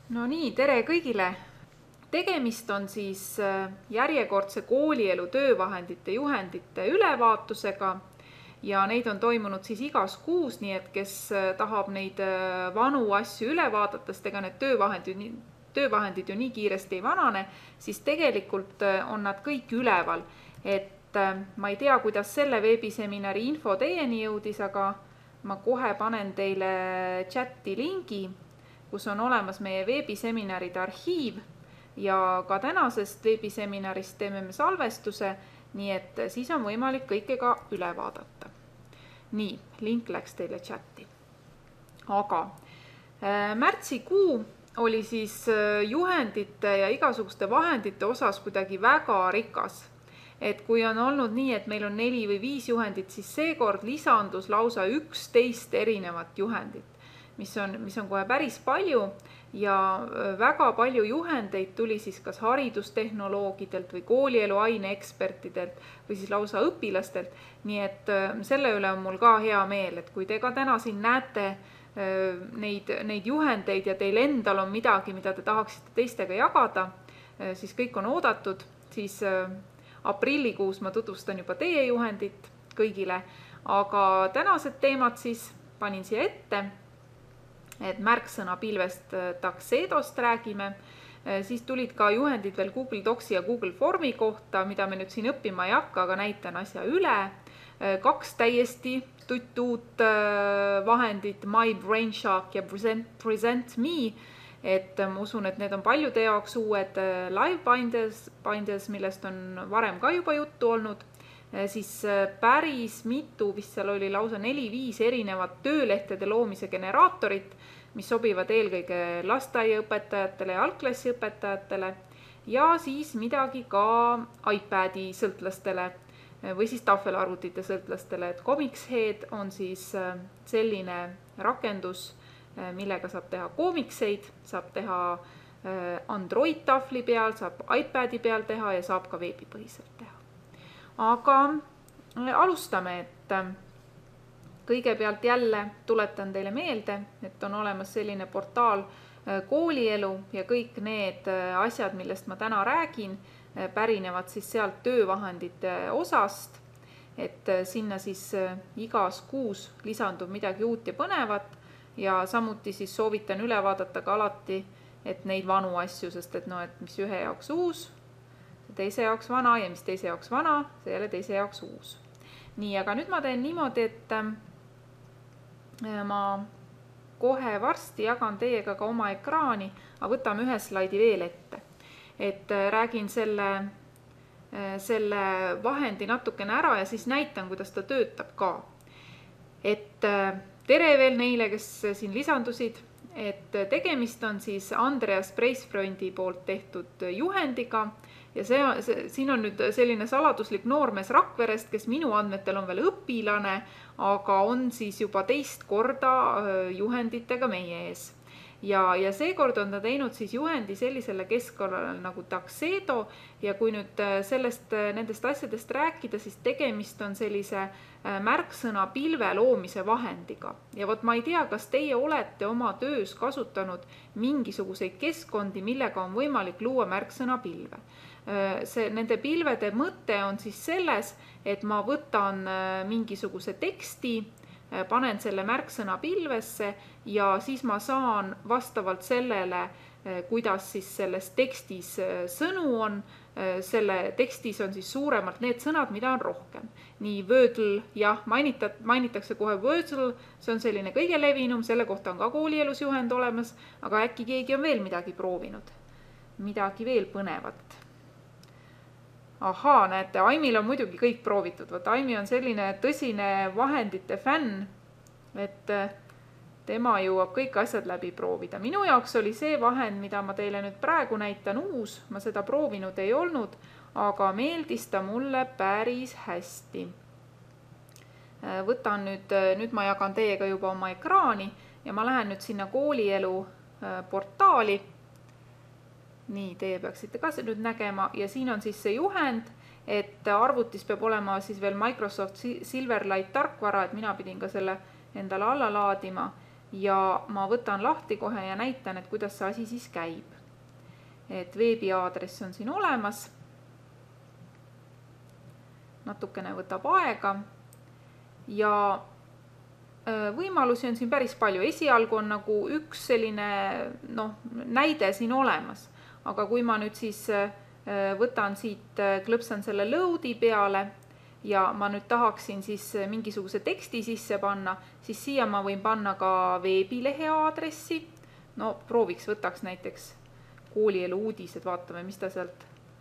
No nii, tere kõigile! Tegemist on siis järjekordse koolielu töövahendite juhendite ülevaatusega ja neid on toimunud siis igas kuus, nii et kes tahab neid vanu asju üle vaadata, sest ega need töövahendid ju nii kiiresti ei vanane, siis tegelikult on nad kõik üleval. Et ma ei tea, kuidas selle veebiseminari info teieni jõudis, aga ma kohe panen teile chati lingi, kus on olemas meie veebiseminaride arhiiv ja ka tänasest veebiseminarist teeme me salvestuse, nii et siis on võimalik kõike ka üle vaadata. Nii, link läks teile chati. Aga märtsikuu oli siis juhendite ja igasuguste vahendite osas kuidagi väga rikas. Et kui on olnud nii, et meil on 4 või 5 juhendit, siis seekord lisandus lausa 11 erinevat juhendit, mis on kohe päris palju ja väga palju juhendeid tuli siis kas haridustehnoloogidelt või koolielu aineekspertidelt või siis lausa õpilastelt. Nii et selle üle on mul ka hea meel, et kui te ka täna siin näete neid juhendeid ja teil endal on midagi, mida te tahaksite teistega jagada, siis kõik on oodatud. Siis aprillikuus ma tutvustan juba teie juhendit kõigile, aga tänased teemad siis panin siia ette. Et märksõna pilvest Tuxedost räägime, siis tulid ka juhendid veel Google Docsi ja Google Formi kohta, mida me nüüd siin õppima ei hakka, aga näitan asja üle. 2 täiesti uut vahendit, My Brainshark ja Present Me, et ma usun, et need on paljude jaoks uued Live Binders, millest on varem ka juba juttu olnud. Siis päris mitu, vist seal oli lausa 4-5 erinevat töölehtede loomise generaatorit, mis sobivad eelkõige lasteaiaõpetajatele ja algklassiõpetajatele ja siis midagi ka iPadi sõltlastele või siis tahvelarvutite sõltlastele. Et Comicshead on siis selline rakendus, millega saab teha koomikseid, saab teha Android tahvli peal, saab iPadi peal teha ja saab ka veebipõhiselt teha. Aga alustame, et kõigepealt jälle tuletan teile meelde, et on olemas selline portaal koolielu ja kõik need asjad, millest ma täna räägin, pärinevad siis sealt töövahendite osast, et sinna siis igas kuus lisandub midagi uut ja põnevat ja samuti siis soovitan üle vaadata ka alati, et neid vanu asju, sest et mis ühe jaoks uus, teise jaoks vana ja mis teise jaoks vana, see jälle teise jaoks uus. Nii, aga nüüd ma teen niimoodi, et ma kohe varsti jagan teiega ka oma ekraani, aga võtame ühe slaidi veel ette. Et räägin selle vahendi natukene ära ja siis näitan, kuidas ta töötab ka. Et tere veel neile, kes siin lisandusid. Et tegemist on siis Andreas Preisfreundi poolt tehtud juhendiga ja siin on nüüd selline saladuslik noormees Rakverest, kes minu andmetel on veel õpilane, aga on siis juba teist korda juhenditega meie ees. Ja seekord on ta teinud siis juhendi sellisele keskkonnale nagu Tuxedo ja kui nüüd nendest asjadest rääkida, siis tegemist on sellise märksõna pilve loomise vahendiga. Ja ma ei tea, kas teie olete oma töös kasutanud mingisuguseid keskkondi, millega on võimalik luua märksõna pilve. Nende pilvede mõte on siis selles, et ma võtan mingisuguse teksti, panen selle märksõna pilvesse ja siis ma saan vastavalt sellele, kuidas siis selles tekstis sõnu on, selle tekstis on siis suuremalt need sõnad, mida on rohkem. Nii Wordle, jah, mainitakse kohe Wordle, see on selline kõige levinum, selle kohta on ka koolielus juhend olemas, aga äkki keegi on veel midagi proovinud, midagi veel põnevat. Ahaa, näete, Aimil on muidugi kõik proovitud. Aimi on selline tõsine vahendite fänn, et tema jõuab kõik asjad läbi proovida. Minu jaoks oli see vahend, mida ma teile nüüd praegu näitan uus, ma seda proovinud ei olnud, aga meeldis ta mulle päris hästi. Võtan nüüd ma jagan teiega juba oma ekraani ja ma lähen nüüd sinna koolielu portaali. Nii, teie peaksite ka nüüd nägema ja siin on siis see juhend, et arvutis peab olema siis veel Microsoft Silverlight tarkvara, et mina pidin ka selle endale alla laadima ja ma võtan lahti kohe ja näitan, et kuidas see asi siis käib. Et veebiaadress on siin olemas. Natukene võtab aega ja võimalusi on siin päris palju. Esialgu on nagu üks selline näide siin olemas, aga kui ma nüüd siis võtan siit, klõpsan selle load'i peale ja ma nüüd tahaksin siis mingisuguse teksti sisse panna, siis siia ma võin panna ka veebilehe aadressi. No prooviks, võtaks näiteks koolielu uudised, vaatame, mis ta sealt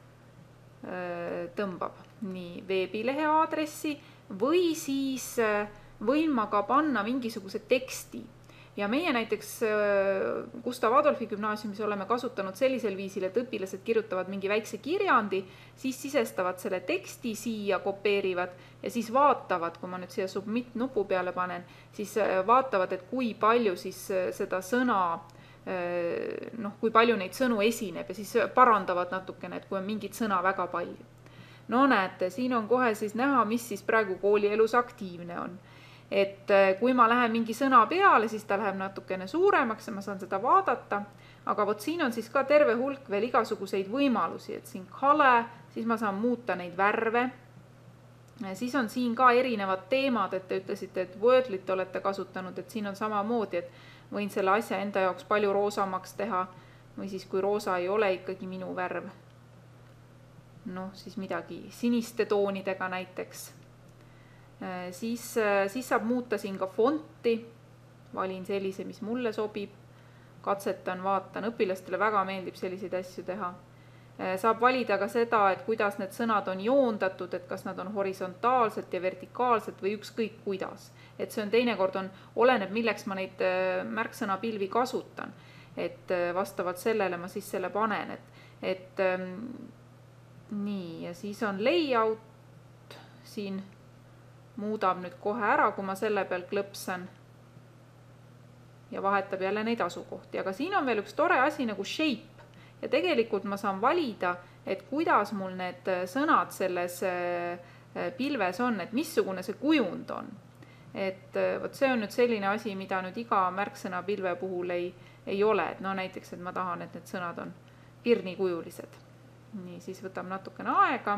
tõmbab. Nii, veebilehe aadressi või siis võin ma ka panna mingisuguse teksti. Ja meie näiteks Gustav Adolfi gümnaasiumis oleme kasutanud sellisel viisil, et õpilased kirjutavad mingi väikse kirjandi, siis sisestavad selle teksti siia, kopeerivad ja siis vaatavad, kui ma nüüd siia submit nupu peale panen, siis vaatavad, et kui palju siis seda sõna, kui palju neid sõnu esineb ja siis parandavad natukene, et kui on mingit sõna väga palju. No näete, siin on kohe siis näha, mis siis praegu koolielus aktiivne on. Et kui ma lähen mingi sõna peale, siis ta läheb natukene suuremaks ja ma saan seda vaadata, aga vot siin on siis ka terve hulk veel igasuguseid võimalusi, et siin color, siis ma saan muuta neid värve, siis on siin ka erinevad teemad, et te ütlesite, et Wordlit olete kasutanud, et siin on samamoodi, et võin selle asja enda jaoks palju roosamaks teha või siis kui roosa ei ole ikkagi minu värv, siis midagi siniste toonidega näiteks. Siis saab muuta siin ka fonti, valin sellise, mis mulle sobib, katsetan, vaatan, õpilastele väga meeldib selliseid asju teha. Saab valida ka seda, et kuidas need sõnad on joondatud, et kas nad on horisontaalselt ja vertikaalselt või ükskõik kuidas. Et see on teinekord oleneb, milleks ma neid märksõnapilvi kasutan, et vastavalt sellele ma siis selle panen, et nii, ja siis on layout siin muudab nüüd kohe ära, kui ma selle peal klõpsan ja vahetab jälle neid asukohti. Aga siin on veel üks tore asi nagu shape ja tegelikult ma saan valida, et kuidas mul need sõnad selles pilves on, et missugune see kujund on. Et vot see on nüüd selline asi, mida nüüd iga märksõna pilve puhul ei ole. Et näiteks, et ma tahan, et need sõnad on pirnikujulised. Nii, siis võtab natukene aega.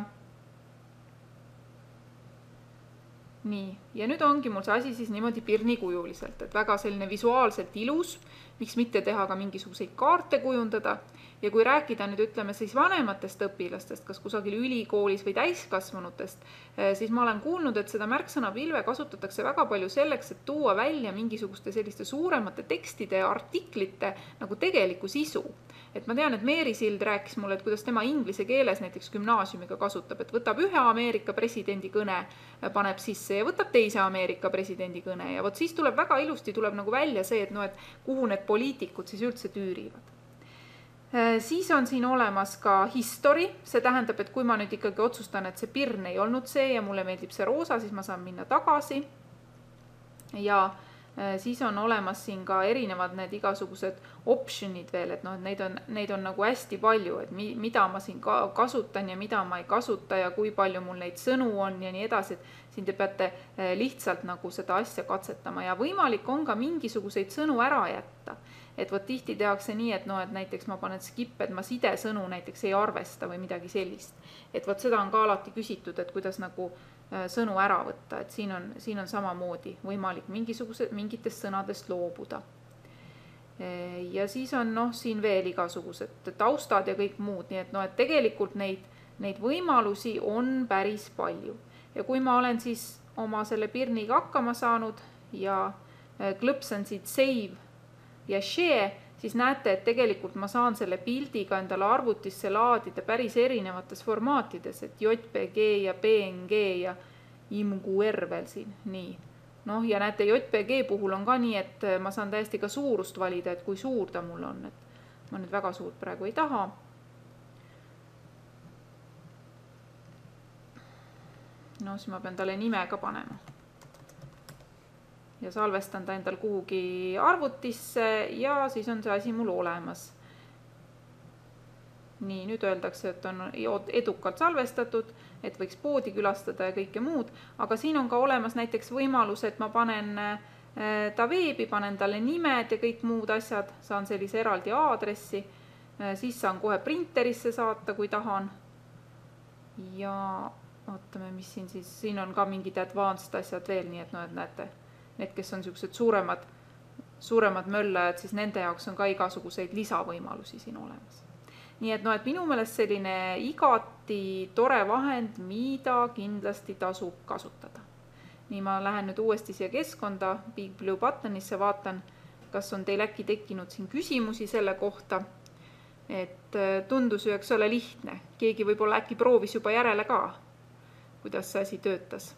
Nii, ja nüüd ongi mul see asi siis niimoodi pirnikujuliselt, et väga selline visuaalselt ilus, miks mitte teha ka mingisuguseid kaarte kujundada. Ja kui rääkida nüüd ütleme siis vanematest õpilastest, kas kusagil ülikoolis või täiskasvanutest, siis ma olen kuulnud, et seda märksõnapilve kasutatakse väga palju selleks, et tuua välja mingisuguste selliste suuremate tekstide ja artiklite nagu tegeliku sisu. Et ma tean, et Meeri Sild rääkis mulle, et kuidas tema inglise keeles näiteks gümnaasiumiga kasutab, et võtab ühe Ameerika presidendi kõne, paneb sisse ja võtab teise Ameerika presidendi kõne ja vot siis tuleb väga ilusti nagu välja see, et kuhu need poliitikud siis üldse tüürivad. Siis on siin olemas ka history, see tähendab, et kui ma nüüd ikkagi otsustan, et see pirn ei olnud see ja mulle meeldib see roosa, siis ma saan minna tagasi ja siis on olemas siin ka erinevad need igasugused optionid veel, et neid on nagu hästi palju, et mida ma siin kasutan ja mida ma ei kasuta ja kui palju mul neid sõnu on ja nii edasi, et siin te peate lihtsalt nagu seda asja katsetama ja võimalik on ka mingisuguseid sõnu ära jätta. Et vot tihti tehakse nii, et näiteks ma panen skip, et ma sidesõnu näiteks ei arvesta või midagi sellist. Et vot seda on ka alati küsitud, et kuidas nagu sõnu ära võtta, et siin on samamoodi võimalik mingitest sõnadest loobuda. Ja siis on siin veel igasugused taustad ja kõik muud, nii et tegelikult neid võimalusi on päris palju. Ja kui ma olen siis oma selle pirniga hakkama saanud ja klõpsan siit save ja share, siis näete, et tegelikult ma saan selle pildiga endale arvutisse laadida päris erinevates formaatides, et JPG ja PNG ja IMGUR veel siin, nii. Ja näete, JPG puhul on ka nii, et ma saan täiesti ka suurust valida, et kui suur ta mul on, et ma nüüd väga suurt praegu ei taha. Siis ma pean talle nime ka panema. Ja salvestan ta endal kuhugi arvutisse ja siis on see asi mul olemas. Nii, nüüd öeldakse, et on edukalt salvestatud, et võiks poodi külastada ja kõike muud, aga siin on ka olemas näiteks võimalus, et ma panen ta veebi, panen talle nimed ja kõik muud asjad, saan sellise eraldi aadressi, siis saan kohe printerisse saata, kui tahan. Ja vaatame, mis siin siis, siin on ka mingid advanced asjad veel, nii et no, et näete, need, kes on niisugused suuremad möllajad, siis nende jaoks on ka igasuguseid lisavõimalusi siin olemas. Nii et no, et minu meelest selline igati tore vahend, mida kindlasti tasub kasutada. Nii ma lähen nüüd uuesti siia keskkonda, Big Blue Buttonisse, vaatan, kas on teil äkki tekkinud siin küsimusi selle kohta, et tundus ju, eks ole, lihtne. Keegi võib-olla äkki proovis juba järele ka, kuidas see asi töötas.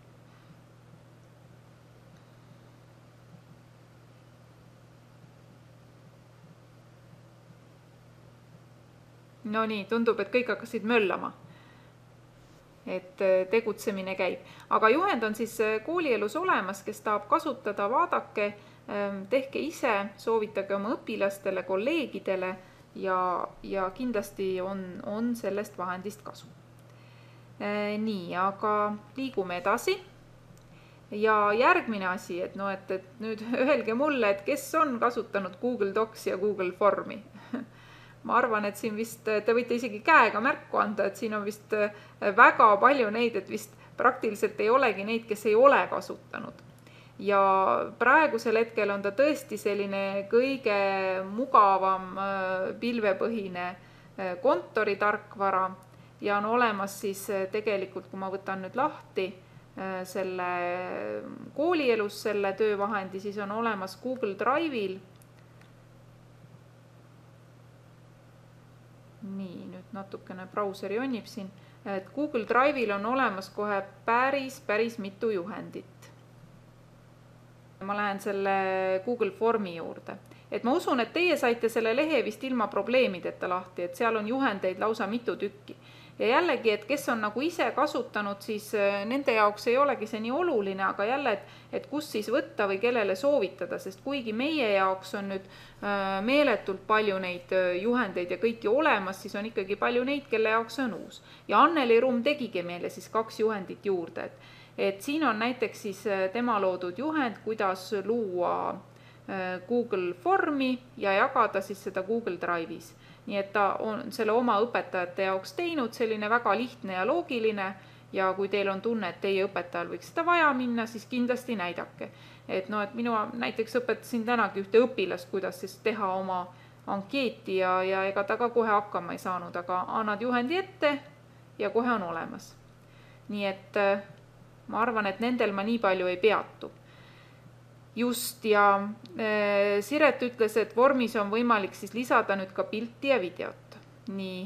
No nii, tundub, et kõik hakkasid möllama, et tegutsemine käib. Aga juhend on siis koolielus olemas, kes tahab kasutada, vaadake, tehke ise, soovitage oma õpilastele, kolleegidele ja kindlasti on sellest vahendist kasu. Nii, aga liigume edasi. Ja järgmine asi, et no, et nüüd öelge mulle, et kes on kasutanud Google Docs ja Google Formi. Ma arvan, et siin vist, te võite isegi käega märku anda, et siin on vist väga palju neid, et vist praktiliselt ei olegi neid, kes ei ole kasutanud. Ja praegusel hetkel on ta tõesti selline kõige mugavam pilvepõhine kontoritarkvara ja on olemas siis tegelikult, kui ma võtan nüüd lahti selle koolielus selle töövahendi, siis on olemas Google Drive'il. Nii, nüüd natukene brauseri jonnib siin, et Google Drive'il on olemas kohe päris mitu juhendit. Ma lähen selle Google Formi juurde. Et ma usun, et teie saite selle lehe vist ilma probleemideta lahti, et seal on juhendeid lausa mitu tükki. Ja jällegi, et kes on nagu ise kasutanud, siis nende jaoks ei olegi see nii oluline, aga jälle, et kus siis võtta või kellele soovitada, sest kuigi meie jaoks on nüüd meeletult palju neid juhendeid ja kõiki olemas, siis on ikkagi palju neid, kelle jaoks on uus. Ja Anneli Rumm tegigi meile siis 2 juhendit juurde, et siin on näiteks siis tema loodud juhend, kuidas luua Google Formi ja jagada siis seda Google Drive'is. Nii et ta on selle oma õpetajate jaoks teinud, selline väga lihtne ja loogiline ja kui teil on tunne, et teie õpetajal võiks seda vaja minna, siis kindlasti näidake. Et no, et minu näiteks õpetasin tänagi ühte õpilast, kuidas siis teha oma ankeeti ja ega ta ka kohe hakkama ei saanud, aga annad juhendi ette ja kohe on olemas. Nii et ma arvan, et nendel ma nii palju ei peatu. Just ja Siret ütles, et vormis on võimalik siis lisada nüüd ka pilti ja videot. Nii,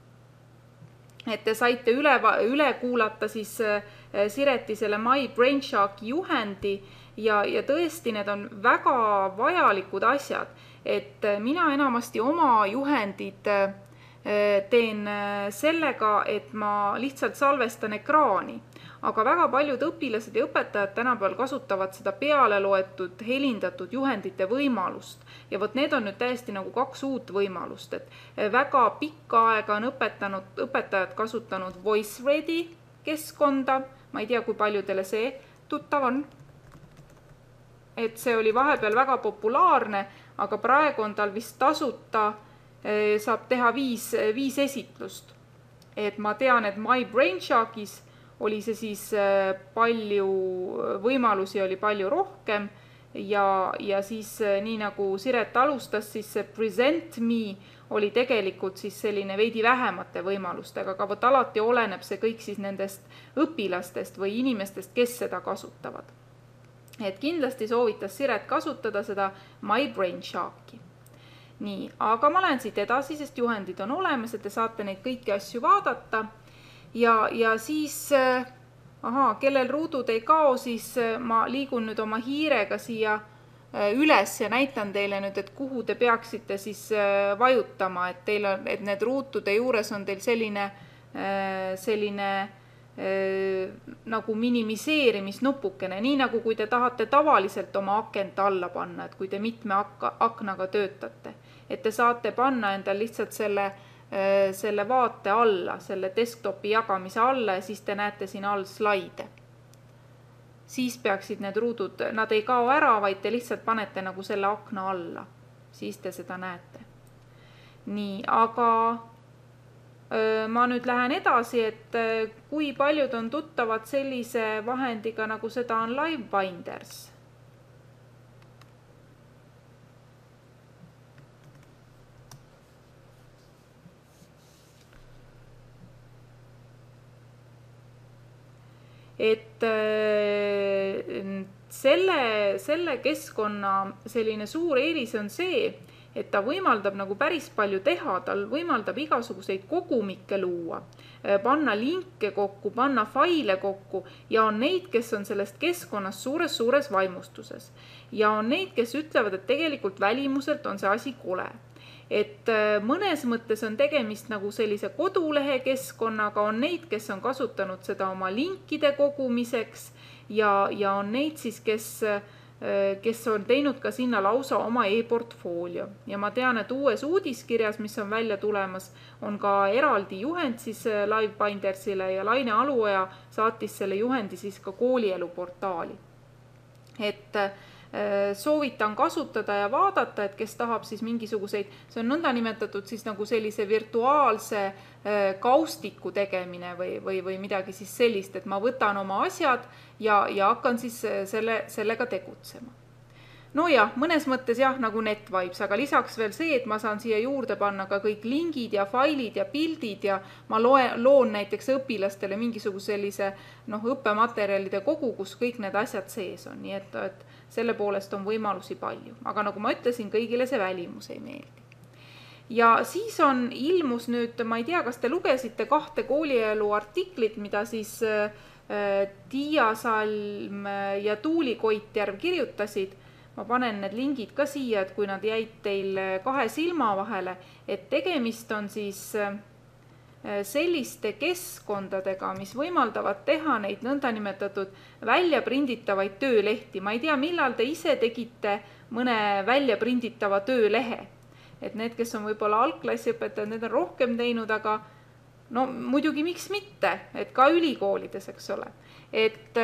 et te saite üle kuulata siis Sireti selle My Brainsharki juhendi ja tõesti need on väga vajalikud asjad, et mina enamasti oma juhendid teen sellega, et ma lihtsalt salvestan ekraani. Aga väga paljud õpilased ja õpetajad tänapäeval kasutavad seda peale loetud, helindatud juhendite võimalust. Ja võt need on nüüd täiesti nagu 2 uut võimalust, et väga pikka aega on õpetajad kasutanud VoiceReady keskkonda. Ma ei tea, kui paljudele see tuttav on. Et see oli vahepeal väga populaarne, aga praegu on tal vist tasuta, saab teha 5 esitlust. Et ma tean, et My Brainsharkis oli see siis palju, võimalusi oli palju rohkem ja siis nii nagu Siret alustas, siis see Present Me oli tegelikult siis selline veidi vähemate võimalustega, aga võt alati oleneb see kõik siis nendest õpilastest või inimestest, kes seda kasutavad. Et kindlasti soovitas Siret kasutada seda My Brainsharki. Nii, aga ma lähen siit edasi, sest juhendid on olemas, et te saate neid kõiki asju vaadata. Ja siis, kellel ruudud ei kao, siis ma liigun nüüd oma hiirega siia üles ja näitan teile nüüd, et kuhu te peaksite siis vajutama, et teil on, et need ruutude juures on teil selline nagu minimiseerimisnupukene, nii nagu kui te tahate tavaliselt oma akent alla panna, et kui te mitme aknaga töötate, et te saate panna endal lihtsalt selle vaate alla, selle desktopi jagamise alla ja siis te näete siin all slaide. siis peaksid need ruudud, nad ei kao ära, vaid te lihtsalt panete nagu selle akna alla, siis te seda näete. Nii, aga ma nüüd lähen edasi, et kui paljud on tuttavad sellise vahendiga, nagu seda on LiveBinders. Et selle keskkonna selline suur eelis on see, et ta võimaldab nagu päris palju teha, tal võimaldab igasuguseid kogumikke luua, panna linke kokku, panna faile kokku ja on neid, kes on sellest keskkonnast suures vaimustuses. Ja on neid, kes ütlevad, et tegelikult välimuselt on see asi kole. Et mõnes mõttes on tegemist nagu sellise kodulehe keskkonnaga, on neid, kes on kasutanud seda oma linkide kogumiseks ja on neid siis, kes on teinud ka sinna lausa oma e-portfoolio. Ja ma tean, et uues uudiskirjas, mis on välja tulemas, on ka eraldi juhend siis LiveBindersile ja Laine Aluoja saatis selle juhendi siis ka koolielu portaali. Et soovitan kasutada ja vaadata, et kes tahab siis mingisuguseid, see on nõnda nimetatud siis nagu sellise virtuaalse kaustiku tegemine või midagi siis sellist, et ma võtan oma asjad ja hakkan siis sellega tegutsema. No jah, mõnes mõttes jah, nagu NetVibes, aga lisaks veel see, et ma saan siia juurde panna ka kõik lingid ja failid ja pildid ja ma loon näiteks õpilastele mingisuguse sellise õppematerjalide kogu, kus kõik need asjad sees on, nii et selle poolest on võimalusi palju. Aga nagu ma ütlesin, kõigile see välimus ei meeldi. Ja siis ilmus nüüd, ma ei tea, kas te lugesite 2 koolielu artiklit, mida siis Tiia Salm ja Tuuli Koitjärv kirjutasid. Ma panen need lingid ka siia, et kui nad jäid teil 2 silma vahele, et tegemist on siis selliste keskkondadega, mis võimaldavad teha neid nõndanimetatud väljaprinditavaid töölehti. Ma ei tea, millal te ise tegite mõne väljaprinditava töölehe. Et need, kes on võib-olla algklassiõpetajad, need on rohkem teinud, aga no muidugi miks mitte, et ka ülikoolides, eks ole. Et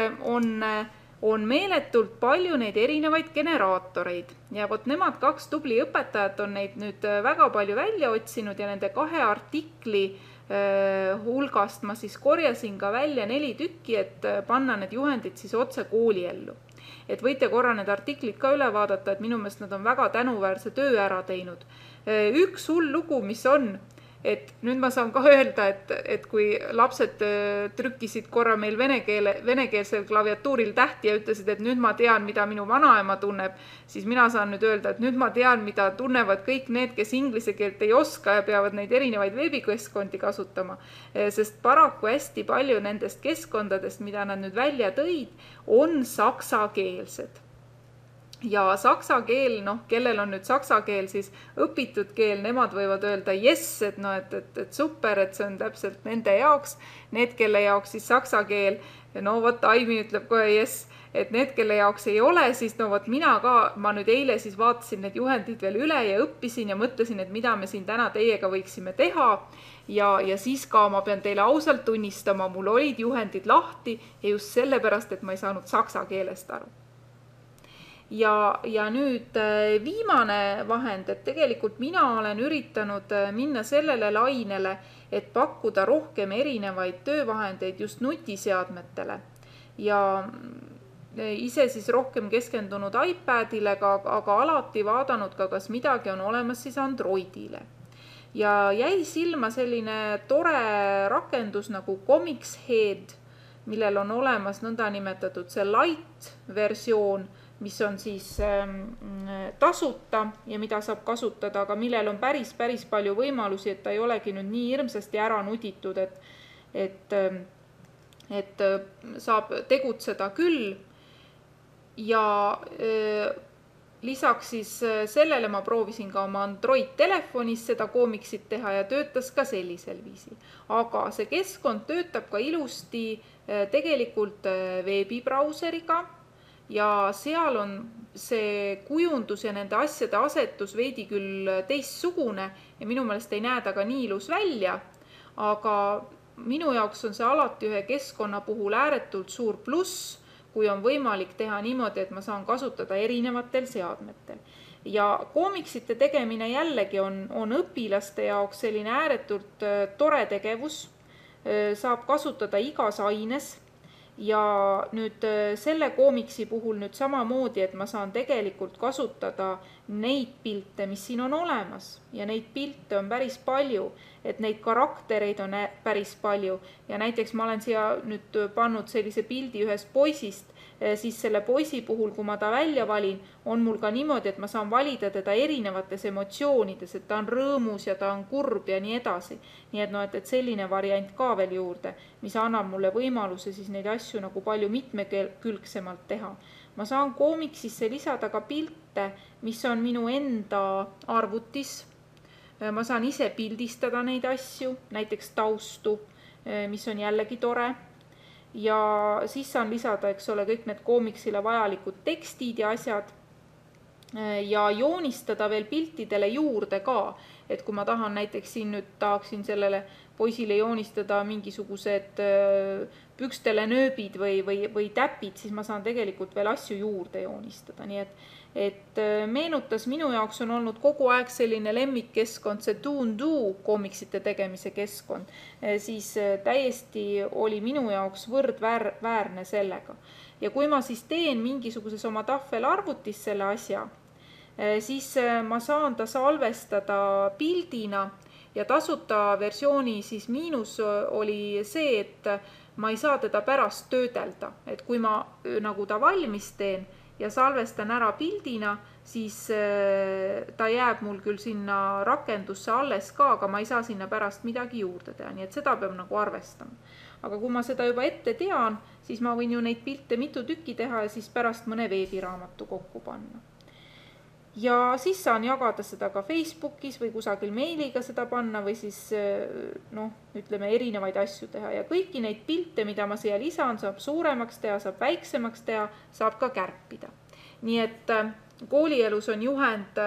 on meeletult palju neid erinevaid generaatoreid ja vot nemad 2 tubli õpetajat on neid nüüd väga palju välja otsinud ja nende 2 artikli hulgast ma siis korjasin ka välja 4 tükki, et panna need juhendid siis otse kooliellu. Et võite korra need artiklid ka üle vaadata, et minu meelest nad on väga tänuväärse töö ära teinud. Üks hull lugu, mis on, et nüüd ma saan ka öelda, et kui lapsed trükkisid korra meil venekeelsel klaviatuuril tähti ja ütlesid, et nüüd ma tean, mida minu vanaema tunneb, siis mina saan nüüd öelda, et nüüd ma tean, mida tunnevad kõik need, kes inglise keelt ei oska ja peavad neid erinevaid veebikeskkondi kasutama. Sest paraku hästi palju nendest keskkondadest, mida nad nüüd välja tõid, on saksakeelsed. Ja saksa keel, kellel on nüüd saksa keel, siis õpitud keel, nemad võivad öelda yes, et super, et see on täpselt nende jaoks. Need, kelle jaoks siis saksa keel, vot Aimi ütleb kohe yes, et need, kelle jaoks ei ole, siis ma nüüd eile siis vaatasin need juhendid veel üle ja õppisin ja mõtlesin, et mida me siin täna teiega võiksime teha. Ja siis ka ma pean teile ausalt tunnistama, mul olid juhendid lahti ja just sellepärast, et ma ei saanud saksa keelest aru. Ja nüüd viimane vahend, et tegelikult mina olen üritanud minna sellele lainele, et pakkuda rohkem erinevaid töövahendeid just nutiseadmetele. Ja ise siis rohkem keskendunud iPadile, aga alati vaadanud ka, kas midagi on olemas siis Androidile. Ja jäi silma selline tore rakendus nagu Comicshead, millel on olemas nõndanimetatud see light versioon, mis on siis tasuta ja mida saab kasutada, aga millel on päris palju võimalusi, et ta ei olegi nüüd nii hirmsasti ära nuditud, et saab tegutseda küll. Ja lisaks siis sellele ma proovisin ka oma Android telefonis seda koomiksit teha ja töötas ka sellisel viisil. Aga see keskkond töötab ka ilusti tegelikult veebibrauseriga ja seal on see kujundus ja nende asjade asetus veidi küll teistsugune ja minu meelest ei näe ta ka nii ilus välja, aga minu jaoks on see alati ühe keskkonna puhul ääretult suur pluss, kui on võimalik teha niimoodi, et ma saan kasutada erinevatel seadmetel. Ja koomiksite tegemine jällegi on õpilaste jaoks selline ääretult tore tegevus, saab kasutada igas aines ja nüüd selle koomiksi puhul nüüd samamoodi, et ma saan tegelikult kasutada neid pilte, mis siin on olemas ja neid pilte on päris palju, et neid karaktereid on päris palju ja näiteks ma olen siia nüüd pannud sellise pildi ühest poisist, siis selle poisi puhul, kui ma ta välja valin, on mul ka niimoodi, et ma saan valida teda erinevates emotsioonides, et ta on rõõmus ja ta on kurb ja nii edasi. Nii et selline variant ka veel juurde, mis annab mulle võimaluse siis neid asju nagu palju mitmekülgsemalt teha. Ma saan koomiksisse lisada ka pilte, mis on minu enda arvutis. Ma saan ise pildistada neid asju, näiteks taustu, mis on jällegi tore. Ja siis saan lisada, eks ole, kõik need koomiksile vajalikud tekstid ja asjad ja joonistada veel piltidele juurde ka, et kui ma tahan näiteks siin nüüd tahaksin sellele poisile joonistada mingisugused pükstele nööbid või täpid, siis ma saan tegelikult veel asju juurde joonistada, nii et meenutas minu jaoks on olnud kogu aeg selline lemmikkeskkond, see Toon-Do koomiksite tegemise keskkond, siis täiesti oli minu jaoks võrdväärne sellega. Ja kui ma siis teen mingisuguses oma tahvelarvutis selle asja, siis ma saan ta salvestada pildina ja tasuta versiooni siis miinus oli see, et ma ei saa teda pärast töödelda, et kui ma nagu ta valmis teen, ja salvestan ära pildina, siis ta jääb mul küll sinna rakendusse alles ka, aga ma ei saa sinna pärast midagi juurde teha, nii et seda peab nagu arvestama. Aga kui ma seda juba ette tean, siis ma võin ju neid pilte mitu tükki teha ja siis pärast mõne veebiraamatu kokku panna. Ja siis saan jagada seda ka Facebookis või kusagil meiliga seda panna või siis ütleme erinevaid asju teha ja kõiki neid pilte, mida ma siia lisan, saab suuremaks teha, saab väiksemaks teha, saab ka kärpida. Nii et koolielus on juhend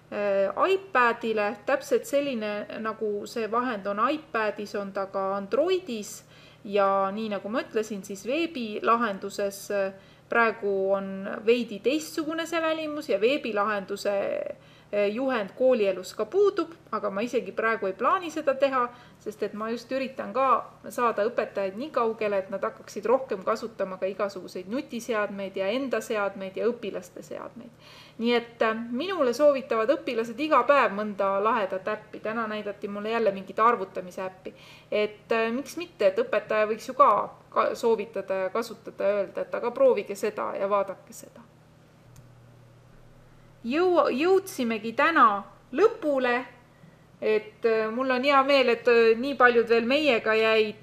iPadile, täpselt selline nagu see vahend on iPadis, on ta ka Androidis ja nii nagu ma ütlesin, siis veebilahenduses praegu on veidi teistsugune see välimus ja veebilahenduse juhend koolielus ka puudub, aga ma isegi praegu ei plaani seda teha, sest et ma just üritan ka saada õpetajaid nii kaugele, et nad hakkaksid rohkem kasutama ka igasuguseid nutiseadmeid ja enda seadmeid ja õpilaste seadmeid. Nii et minule soovitavad õpilased iga päev mõnda lahedat äppi. Täna näidati mulle jälle mingit arvutamise äppi. Et miks mitte, et õpetaja võiks ju ka soovitada ja kasutada ja öelda, et aga proovige seda ja vaadake seda. Jõudsimegi täna lõpule, et mul on hea meel, et nii paljud veel meiega jäid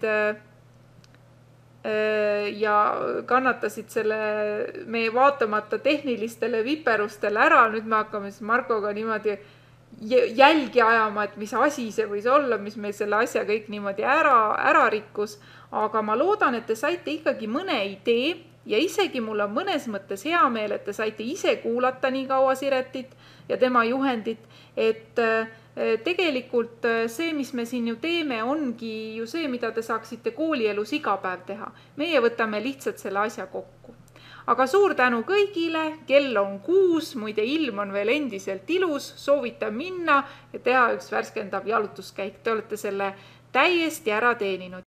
ja kannatasid selle meie vaatamata tehnilistele viperustele ära. Nüüd me hakkame siis Markoga niimoodi jälgi ajama, et mis asi see võis olla, mis meil selle asja kõik niimoodi ära rikkus. Aga ma loodan, et te saite ikkagi mõne idee ja isegi mul on mõnes mõttes hea meel, et te saite ise kuulata nii kaua Siretit ja tema juhendit, et tegelikult see, mis me siin ju teeme, ongi ju see, mida te saaksite koolielus iga päev teha. Meie võtame lihtsalt selle asja kokku. Aga suur tänu kõigile, kell on 6, muide ilm on veel endiselt ilus, soovitan minna ja teha üks värskendav jalutuskäik. Te olete selle täiesti ära teeninud.